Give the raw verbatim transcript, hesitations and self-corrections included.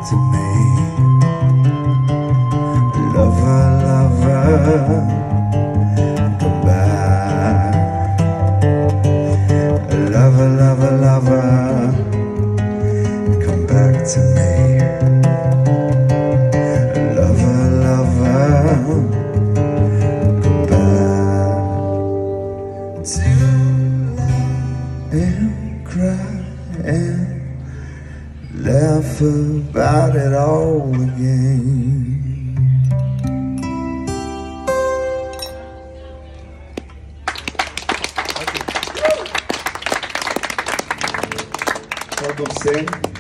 to me. Lover, lover, come back. Lover, lover, lover, come back to me. Lover, lover, come back to lie and cry and laugh about it all again. Pode ser.